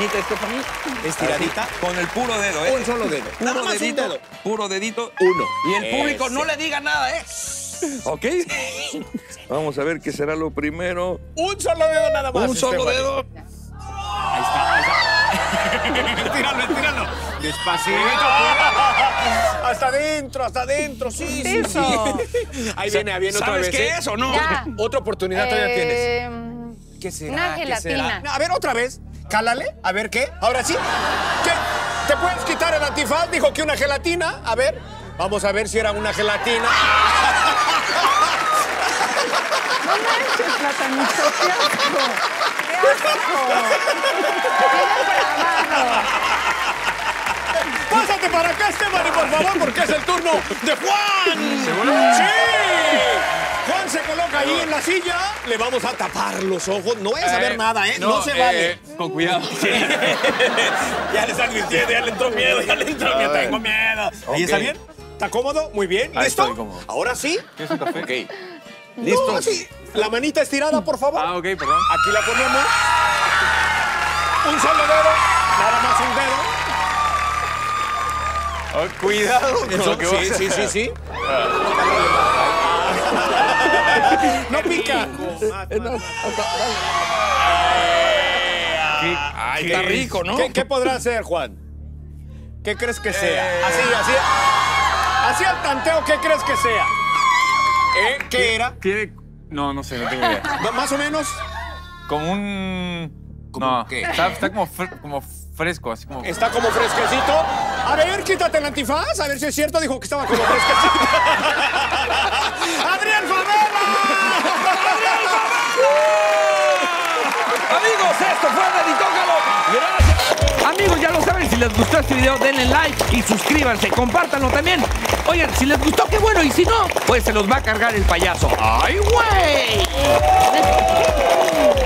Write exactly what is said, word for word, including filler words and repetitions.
manita, Stephanie. Estiradita. Con el puro dedo, ¿eh? Un solo dedo. Puro Nada más dedito, un dedo. Puro dedito. Uno. Y el público Ese. no le diga nada, ¿eh? ¿Ok? Vamos a ver qué será lo primero. Un solo dedo nada más. Un solo Stephanie. dedo. Ahí está, ahí está. Estíralo, estíralo. Despacito. Hasta adentro, hasta adentro. Sí, sí, Eso. sí. Ahí viene, ahí viene otra ¿Sabes vez. qué ¿eh? es o no? Ya. Otra oportunidad todavía tienes. Eh, ¿Qué será? Una ¿Qué gelatina. será? No, a ver, otra vez. Cálale. A ver, ¿qué? Ahora sí. ¿Qué? ¿Te puedes quitar el antifaz? Dijo que una gelatina. A ver. Vamos a ver si era una gelatina. No manches, platanito, qué asco. Qué asco. Qué depravado. Pásate para acá, Stephanie, por favor, porque es el turno de Juan. ¿Seguro? ¡Sí! Juan se coloca ahí en la silla. Le vamos a tapar los ojos. No vayas a ver nada, ¿eh? No, se vale. Con cuidado. Ya le está advirtiendo, ya le entró miedo, ya le entró miedo. Tengo miedo. ¿Ahí está bien? ¿Está cómodo? Muy bien. Ahí ¿Listo? estoy cómodo. Ahora sí. ¿Quieres un café? Ok. ¿Listo? ¿Listos? Sí. La manita estirada, por favor. Ah, ok, perdón. Aquí la ponemos. Un solo dedo. Nada más un dedo. Oh, cuidado con Eso, lo que vas sí, a sí, sí, hacer. sí. No pica. Ay, está rico, ¿no? ¿Qué, qué podrá ser, Juan? ¿Qué crees que sea? Así, así. Así al tanteo, ¿qué crees que sea? ¿Eh? ¿Qué era? Tiene... No, no sé, no tengo idea. ¿No, más o menos? Como un... ¿Cómo No, qué? está, está como, fre- como fresco, así como... Está como fresquecito. A ver, quítate el antifaz, a ver si es cierto. Dijo que estaba como fresquecito. ¡Adrián Favela! ¡Adrián Amigos, esto fue Deditócalo. Gracias. Amigos, ya lo saben, si les gustó este video, denle like y suscríbanse, compártanlo también. Oigan, si les gustó, qué bueno, y si no, pues se los va a cargar el payaso. ¡Ay, güey!